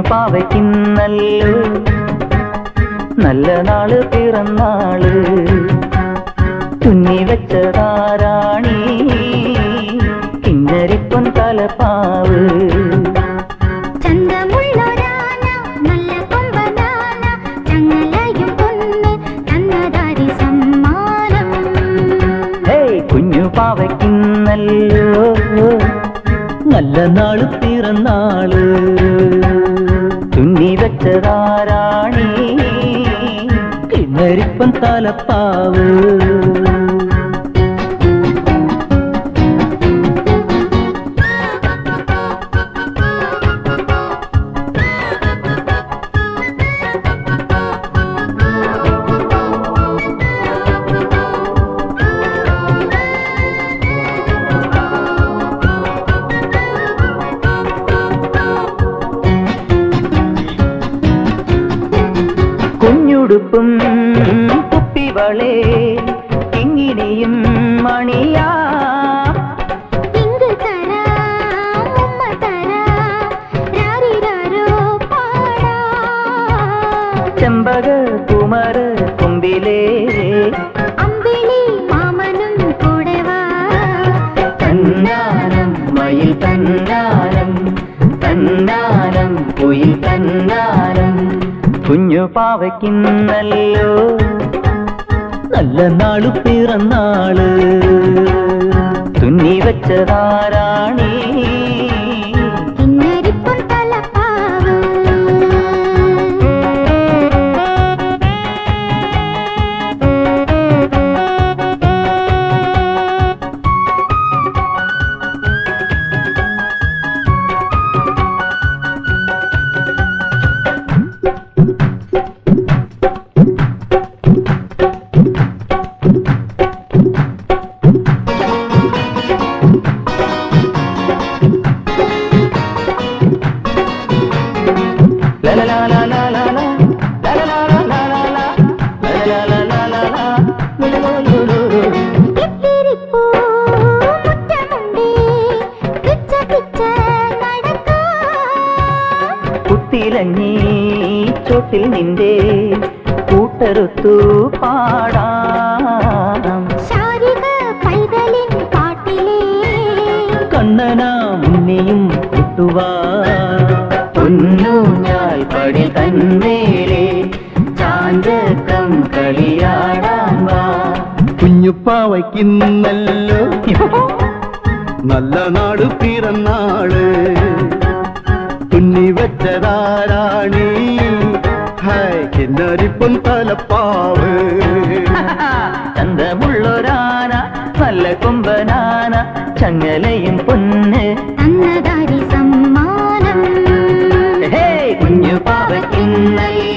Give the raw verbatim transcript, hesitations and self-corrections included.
പാവയ്ക്കിന്നല്ലോ നല്ല നാള് പിറന്നാള് തുന്നി വെച്ചതാരാണി കിന്നരിപ്പൊൻ തലപ്പാവ് പാവയ്ക്കിന്നല്ലോ നല്ല നാള് പിറന്നാള് തുന്നി വെച്ചതാരാണി കിന്നരിപ്പൻ തലപ്പാവ് കുഞ്ഞുടുപ്പും കുപ്പിവളേ ഇങ്ങനെയും മണിയാ ചെമ്പക കുമര കുമ്പിലേ അമ്പിളി മാമനും കൂടെവാ തന്നാനം മയിൽ തന്നാനം തന്നാനം കുയിൽ തന്നാനം കുഞ്ഞു പാവയ്ക്കിന്നല്ലോ നല്ല നാളു പിറന്നാള് തുന്നി വെച്ചതാരാണി കിന്നരിപ്പൊൻ തലപ്പാവ് കുത്തിലഞ്ഞി ചോട്ടിൽ നിന്റെ കൂട്ടറുത്തു പാടാം കണ്ണനാ മുന്നെയും കൂട്ടുവാ പൊന്നൂഞ്ഞാൽ പടി തന്മേലെ ചാഞ്ചക്കം കളിയാടാൻ വാ കുഞ്ഞുപ്പാവയ്ക്കിന്നല്ലോ നല്ല നാട് പിറന്നാള് തുന്നി വെച്ചതാരാണി ഹായ് കിന്നരിപ്പൊൻ തലപ്പാവ് ചന്തമുള്ളൊരാന നല്ല കൊമ്പനാന ചങ്ങലയും പൊന്ന് തന്നതാരി സമ്മാനം കുഞ്ഞു പാവയ്ക്കിന്നല്ലോ